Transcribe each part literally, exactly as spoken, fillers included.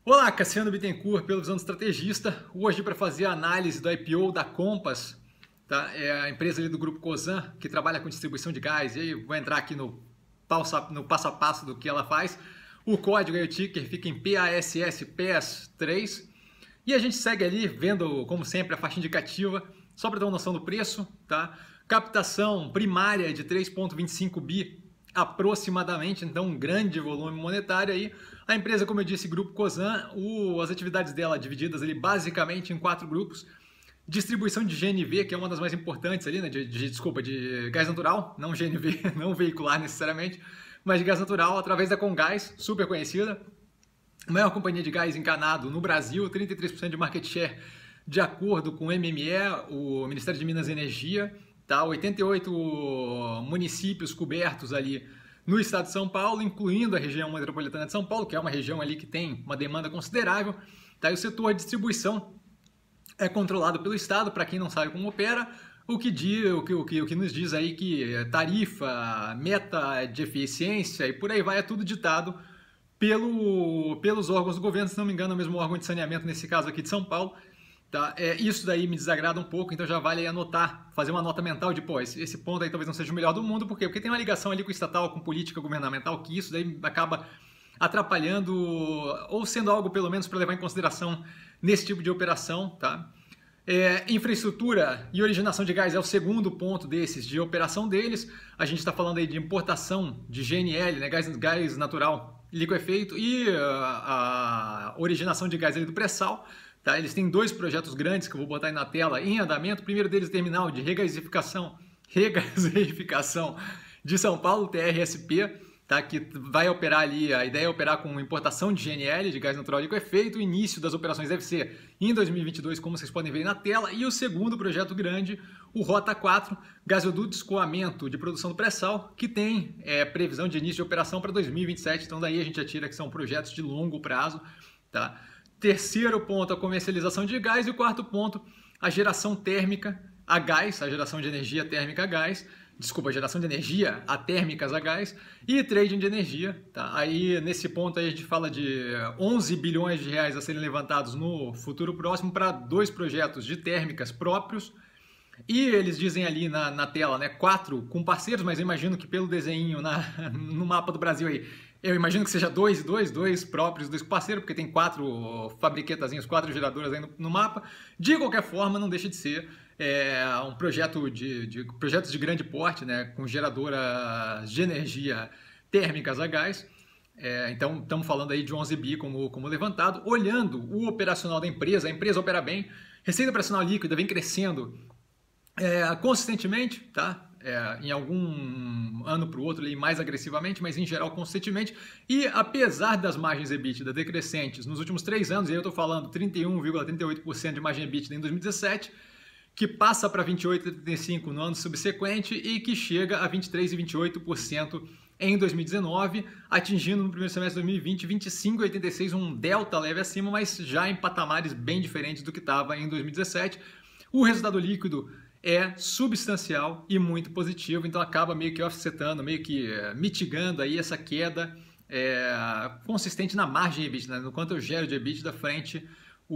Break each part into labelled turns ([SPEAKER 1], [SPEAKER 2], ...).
[SPEAKER 1] Olá, Cassiano Bittencourt, pela Visão do Estrategista. Hoje para fazer a análise do I P O da Compass, tá? É a empresa ali do Grupo Cosan, que trabalha com distribuição de gás. E aí vou entrar aqui no passo, no passo a passo do que ela faz. O código e o ticker fica em P A S S P E S três. E a gente segue ali vendo, como sempre, a faixa indicativa, só para ter uma noção do preço, tá? Captação primária de três vírgula vinte e cinco bi aproximadamente, então um grande volume monetário aí. A empresa, como eu disse, Grupo Cosan, o, as atividades dela divididas ali basicamente em quatro grupos. Distribuição de G N V, que é uma das mais importantes ali, né? De, de, desculpa, de gás natural, não G N V, não veicular necessariamente, mas de gás natural através da Comgás, super conhecida. Maior companhia de gás encanado no Brasil, trinta e três por cento de market share de acordo com o M M E, o Ministério de Minas e Energia. Tá, oitenta e oito municípios cobertos ali no estado de São Paulo, incluindo a região metropolitana de São Paulo, que é uma região ali que tem uma demanda considerável. Tá, e o setor de distribuição é controlado pelo estado, para quem não sabe como opera, o que, diz, o, que, o, que, o que nos diz aí que tarifa, meta de eficiência e por aí vai, é tudo ditado pelo, pelos órgãos do governo, se não me engano, é o mesmo órgão de saneamento, nesse caso aqui de São Paulo. Tá? É, isso daí me desagrada um pouco, então já vale aí anotar, fazer uma nota mental de, pô, esse, esse ponto aí talvez não seja o melhor do mundo, por quê? Porque tem uma ligação ali com o estatal, com política governamental, que isso daí acaba atrapalhando, ou sendo algo pelo menos para levar em consideração nesse tipo de operação, tá? É, infraestrutura e originação de gás é o segundo ponto desses, de operação deles. A gente está falando aí de importação de G N L, né, gás, gás natural liquefeito, e uh, a originação de gás ali do pré-sal. Tá, eles têm dois projetos grandes que eu vou botar aí na tela em andamento. O primeiro deles, terminal de regasificação, regasificação de São Paulo, T R S P, tá, que vai operar ali, a ideia é operar com importação de G N L, de gás natural liquefeito. O início das operações deve ser em dois mil e vinte e dois, como vocês podem ver aí na tela. E o segundo projeto grande, o Rota quatro, gasoduto de escoamento de produção do pré-sal, que tem é, previsão de início de operação para dois mil e vinte e sete. Então daí a gente atira que são projetos de longo prazo, tá? Terceiro ponto, a comercialização de gás. E o quarto ponto, a geração térmica a gás, a geração de energia térmica a gás, desculpa, a geração de energia a térmicas a gás e trading de energia. Tá? Aí, nesse ponto, aí a gente fala de onze bilhões de reais a serem levantados no futuro próximo para dois projetos de térmicas próprios. E eles dizem ali na, na tela, né, quatro com parceiros, mas eu imagino que pelo desenho na, no mapa do Brasil aí, eu imagino que seja dois e dois, dois próprios, dois parceiros, porque tem quatro fabriquetazinhos, quatro geradoras aí no, no mapa. De qualquer forma, não deixa de ser é, um projeto de, de projetos de grande porte, né, com geradoras de energia térmicas a gás. É, então, estamos falando aí de onze bi como, como levantado. Olhando o operacional da empresa, a empresa opera bem, receita operacional líquida vem crescendo é, consistentemente, tá? É, em algum ano para o outro ali, mais agressivamente, mas em geral consistentemente. E apesar das margens EBITDA decrescentes nos últimos três anos, e aí eu estou falando trinta e um vírgula trinta e oito por cento de margem EBITDA em dois mil e dezessete, que passa para vinte e oito vírgula trinta e cinco por cento no ano subsequente e que chega a vinte e três vírgula vinte e oito por cento em dois mil e dezenove, atingindo no primeiro semestre de dois mil e vinte vinte e cinco vírgula oitenta e seis por cento, um delta leve acima, mas já em patamares bem diferentes do que estava em dois mil e dezessete. O resultado líquido é substancial e muito positivo, então acaba meio que offsetando, meio que é, mitigando aí essa queda é, consistente na margem EBITDA, né? No quanto eu gero de EBITDA frente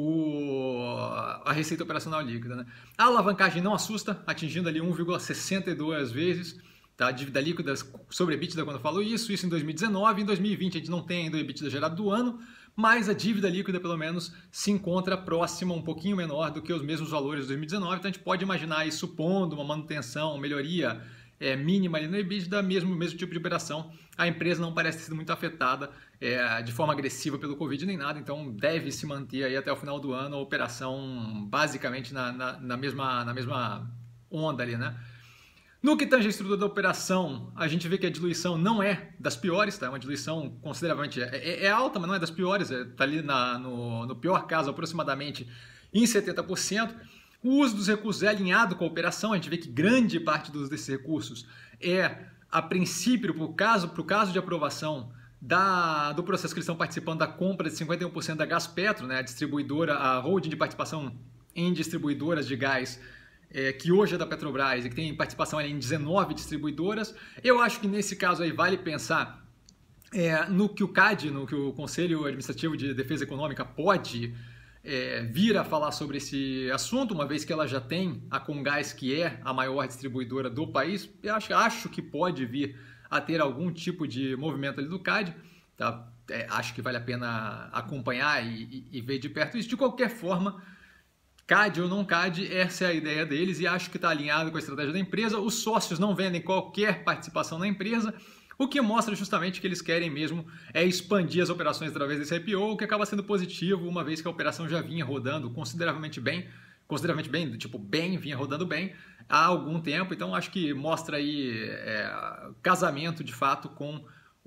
[SPEAKER 1] o, a receita operacional líquida. Né? A alavancagem não assusta, atingindo ali um vírgula sessenta e duas vezes, tá? A dívida líquida sobre EBITDA quando eu falo isso, isso em dois mil e dezenove, em dois mil e vinte a gente não tem ainda o EBITDA gerado do ano, mas a dívida líquida, pelo menos, se encontra próxima, um pouquinho menor do que os mesmos valores de dois mil e dezenove. Então, a gente pode imaginar aí, supondo uma manutenção, uma melhoria é, mínima ali no EBITDA, mesmo mesmo tipo de operação. A empresa não parece ter sido muito afetada é, de forma agressiva pelo Covid nem nada, então deve se manter aí até o final do ano a operação basicamente na, na, na, mesma, na mesma onda ali, né? No que tange a estrutura da operação, a gente vê que a diluição não é das piores, tá? É uma diluição consideravelmente é, é, é alta, mas não é das piores, está ali na, no, no pior caso aproximadamente em setenta por cento. O uso dos recursos é alinhado com a operação, a gente vê que grande parte dos, desses recursos é, a princípio, para o caso, pro caso de aprovação da, do processo que eles estão participando da compra de cinquenta e um por cento da Gaspetro, né? A distribuidora, a holding de participação em distribuidoras de gás, É, que hoje é da Petrobras e que tem participação ali em dezenove distribuidoras. Eu acho que nesse caso aí vale pensar é, no que o C A D, no que o Conselho Administrativo de Defesa Econômica pode é, vir a falar sobre esse assunto, uma vez que ela já tem a Comgás, que é a maior distribuidora do país. Eu acho, acho que pode vir a ter algum tipo de movimento ali do C A D, tá? É, acho que vale a pena acompanhar e, e, e ver de perto isso. De qualquer forma, C A D ou não C A D, essa é a ideia deles e acho que está alinhado com a estratégia da empresa. Os sócios não vendem qualquer participação na empresa, o que mostra justamente que eles querem mesmo é expandir as operações através desse I P O, o que acaba sendo positivo, uma vez que a operação já vinha rodando consideravelmente bem, consideravelmente bem, tipo bem, vinha rodando bem há algum tempo. Então acho que mostra aí é, casamento de fato com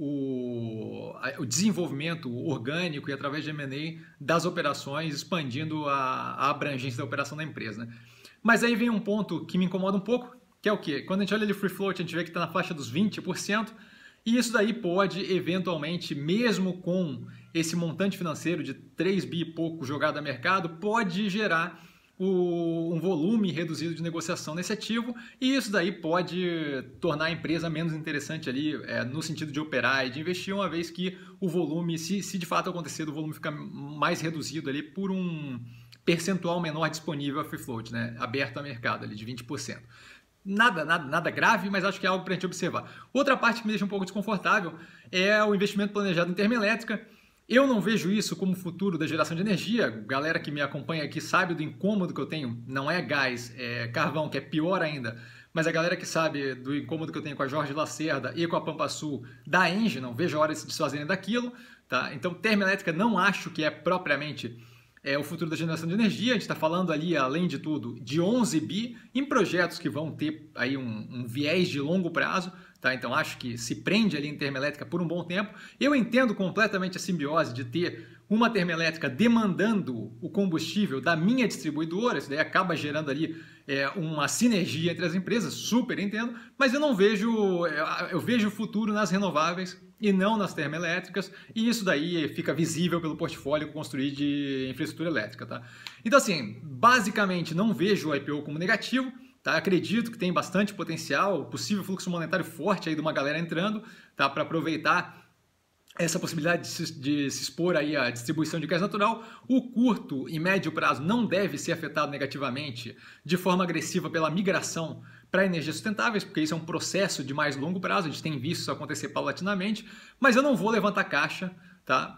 [SPEAKER 1] o, o desenvolvimento orgânico e através de M and A das operações, expandindo a, a abrangência da operação da empresa, né? Mas aí vem um ponto que me incomoda um pouco, que é o quê? Quando a gente olha ali free float, a gente vê que está na faixa dos vinte por cento, e isso daí pode, eventualmente, mesmo com esse montante financeiro de três bi e pouco jogado a mercado, pode gerar o, um volume reduzido de negociação nesse ativo, e isso daí pode tornar a empresa menos interessante ali, é, no sentido de operar e de investir, uma vez que o volume, se, se de fato acontecer, o volume fica mais reduzido ali por um percentual menor disponível a free float, né, aberto a mercado ali de vinte por cento. Nada, nada, nada grave, mas acho que é algo para a gente observar. Outra parte que me deixa um pouco desconfortável é o investimento planejado em termoelétrica. Eu não vejo isso como futuro da geração de energia. Galera que me acompanha aqui sabe do incômodo que eu tenho. Não é gás, é carvão, que é pior ainda. Mas a galera que sabe do incômodo que eu tenho com a Jorge Lacerda e com a Pampa Sul da Engie, não vejo a hora de se desfazerem daquilo, tá? Então, termoelétrica não acho que é propriamente é o futuro da geração de energia. A gente está falando ali, além de tudo, de onze bi em projetos que vão ter aí um, um viés de longo prazo, tá? Então acho que se prende ali em termoelétrica por um bom tempo. Eu entendo completamente a simbiose de ter uma termoelétrica demandando o combustível da minha distribuidora, isso daí acaba gerando ali é, uma sinergia entre as empresas, super entendo, mas eu não vejo, eu vejo o futuro nas renováveis e não nas termoelétricas, e isso daí fica visível pelo portfólio que eu construí de infraestrutura elétrica, tá? Então assim, basicamente não vejo o I P O como negativo, tá? Acredito que tem bastante potencial, possível fluxo monetário forte aí de uma galera entrando, tá? Para aproveitar essa possibilidade de se, de se expor aí à distribuição de gás natural. O curto e médio prazo não deve ser afetado negativamente de forma agressiva pela migração para energias sustentáveis, porque isso é um processo de mais longo prazo, a gente tem visto isso acontecer paulatinamente, mas eu não vou levantar caixa, tá,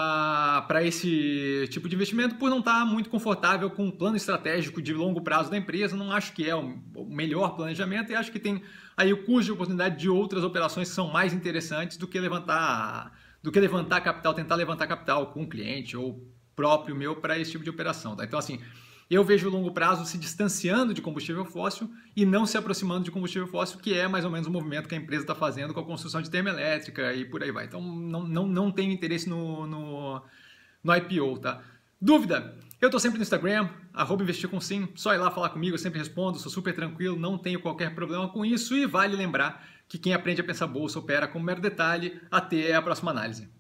[SPEAKER 1] para esse tipo de investimento por não estar muito confortável com o plano estratégico de longo prazo da empresa. Não acho que é o melhor planejamento e acho que tem aí o custo de oportunidade de outras operações que são mais interessantes do que levantar, do que levantar capital, tentar levantar capital com um cliente ou próprio meu para esse tipo de operação, tá? Então assim, eu vejo o longo prazo se distanciando de combustível fóssil e não se aproximando de combustível fóssil, que é mais ou menos o movimento que a empresa está fazendo com a construção de termoelétrica e por aí vai. Então, não, não, não tenho interesse no, no, no I P O, tá? Dúvida? Eu estou sempre no Instagram, arroba investir com sim, só ir lá falar comigo, eu sempre respondo, sou super tranquilo, não tenho qualquer problema com isso e vale lembrar que quem aprende a pensar bolsa opera com mero detalhe. Até a próxima análise.